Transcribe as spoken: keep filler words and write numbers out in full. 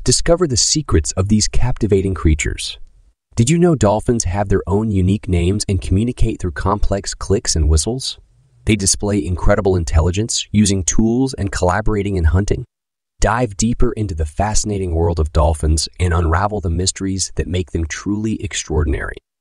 Discover the secrets of these captivating creatures. Did you know dolphins have their own unique names and communicate through complex clicks and whistles? They display incredible intelligence, using tools and collaborating in hunting. Dive deeper into the fascinating world of dolphins and unravel the mysteries that make them truly extraordinary.